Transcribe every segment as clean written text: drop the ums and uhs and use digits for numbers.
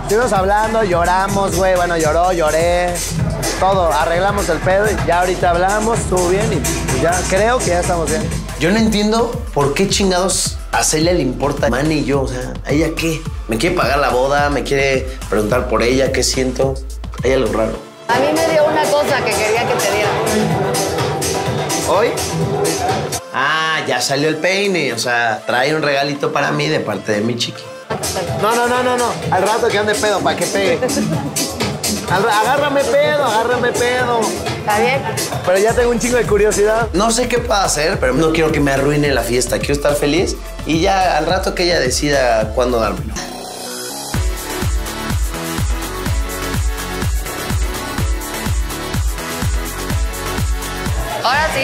Estuvimos hablando, lloramos, güey. Bueno, lloré. Todo, arreglamos el pedo y ya ahorita hablamos, estuvo bien y ya creo que ya estamos bien. Yo no entiendo por qué chingados a Celia le importa Manny y yo. O sea, ¿a ella qué? ¿Me quiere pagar la boda? ¿Me quiere preguntar por ella? ¿Qué siento? Hay algo raro. A mí me dio una cosa que quería que te diera. ¿Hoy? Ah, ya salió el peine. O sea, trae un regalito para mí de parte de mi chiqui. No. Al rato que ande pedo, para que pegue. Agárrame pedo. ¿Está bien? Pero ya tengo un chingo de curiosidad. No sé qué pueda hacer, pero no quiero que me arruine la fiesta. Quiero estar feliz y ya al rato que ella decida cuándo dármelo. Ahora sí.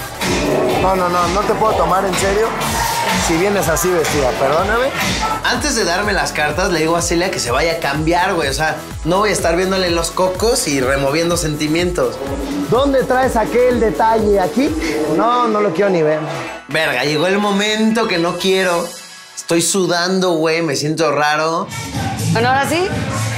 No te puedo tomar en serio si vienes así vestida, perdóname. Antes de darme las cartas, le digo a Celia que se vaya a cambiar, güey. O sea, no voy a estar viéndole los cocos y removiendo sentimientos. ¿Dónde traes aquel detalle? ¿Aquí? No lo quiero ni ver. Verga, llegó el momento que no quiero. Estoy sudando, güey, me siento raro. Bueno, ahora sí.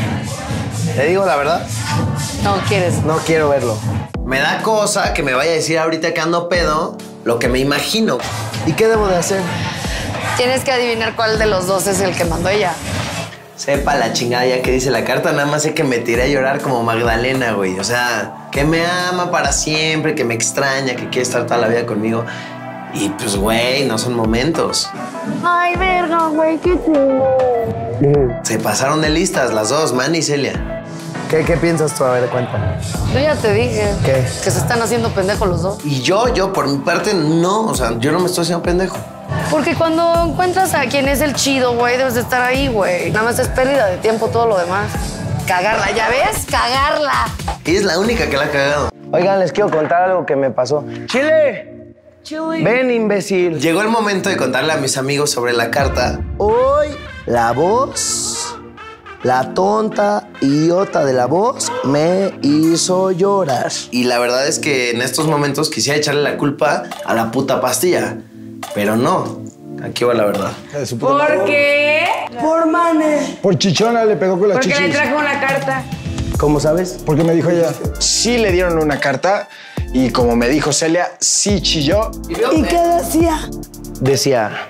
¿Te digo la verdad? No quieres. No quiero verlo. Me da cosa que me vaya a decir ahorita que ando pedo lo que me imagino. ¿Y qué debo de hacer? Tienes que adivinar cuál de los dos es el que mandó ella. Sepa la chingada ya que dice la carta, nada más sé que me tiré a llorar como Magdalena, güey. O sea, que me ama para siempre, que me extraña, que quiere estar toda la vida conmigo. Y pues, güey, no son momentos. Ay, verga, güey, qué chido. Se pasaron de listas las dos, Manny y Celia. ¿Qué piensas tú? A ver, cuéntame. Yo ya te dije. ¿Qué? Que se están haciendo pendejos los dos. Y yo, por mi parte, no. O sea, yo no me estoy haciendo pendejo. Porque cuando encuentras a quien es el chido, güey, debes de estar ahí, güey. Nada más es pérdida de tiempo todo lo demás. Cagarla, ¿ya ves? Cagarla. Ella es la única que la ha cagado. Oigan, les quiero contar algo que me pasó. ¡Chile! Ven, imbécil. Llegó el momento de contarle a mis amigos sobre la carta. Hoy la voz, la tonta idiota de la voz, me hizo llorar. Y la verdad es que en estos momentos quisiera echarle la culpa a la puta pastilla. Pero no. Aquí va la verdad. ¿Por qué? Por Mane. Por chichona le pegó con las Porque chichis. le trajo una carta. ¿Cómo sabes? Porque me dijo ella, sí le dieron una carta y como me dijo Celia, sí chilló. ¿Y qué decía? Decía,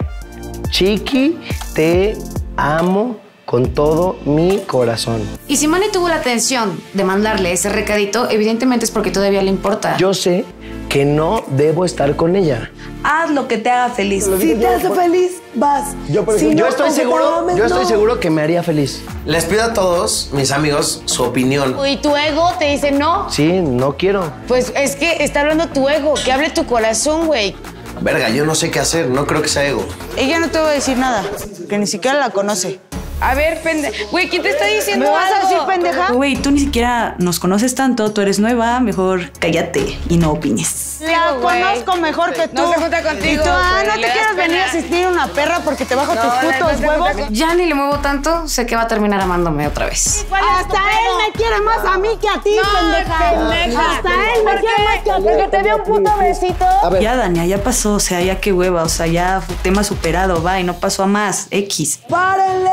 Chiqui, te amo con todo mi corazón. Y si Manny tuvo la atención de mandarle ese recadito, evidentemente es porque todavía le importa. Yo sé que no debo estar con ella. Haz lo que te haga feliz. Si te hace feliz, vas. Yo, por Si ejemplo, no, Yo estoy aunque te seguro, ames, yo estoy no. seguro que me haría feliz. Les pido a todos, mis amigos, su opinión. Y tu ego te dice no. Sí, no quiero. Pues es que está hablando tu ego, que hable tu corazón, güey. Verga, yo no sé qué hacer, no creo que sea ego. Ella no te va a decir nada, que ni siquiera la conoce. A ver, güey, ¿quién te está diciendo ¿Me vas a algo? decir pendeja? Güey, tú ni siquiera nos conoces tanto, tú eres nueva, mejor cállate y no opines. La güey. conozco mejor que tú. No se junta contigo, Y tú, güey, no le te das quieres venir pena. a asistir a una perra porque te bajo tus no putos se huevos. junta Ya ni le muevo tanto, sé que va a terminar amándome otra vez. Hasta él me quiere más a mí que a ti, pendeja. Hasta él me quiere más que a ti. Porque te dio un puto besito. Ya, Dania, ya pasó, o sea, ya qué hueva, o sea, ya fue tema superado, va, y no pasó a más, X. ¡Párenle!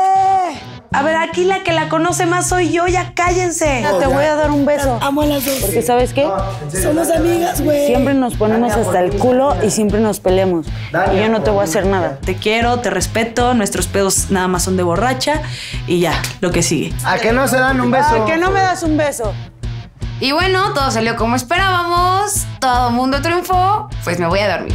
A ver, aquí la que la conoce más soy yo, ya cállense. Te voy a dar un beso. Amo a las dos. Porque ¿sabes qué? Somos amigas, güey. Siempre nos ponemos hasta el culo y siempre nos peleamos. Y yo no te voy a hacer nada. Te quiero, te respeto, nuestros pedos nada más son de borracha y ya, lo que sigue. ¿A que no se dan un beso? ¿A que no me das un beso? Y bueno, todo salió como esperábamos, todo el mundo triunfó, pues me voy a dormir.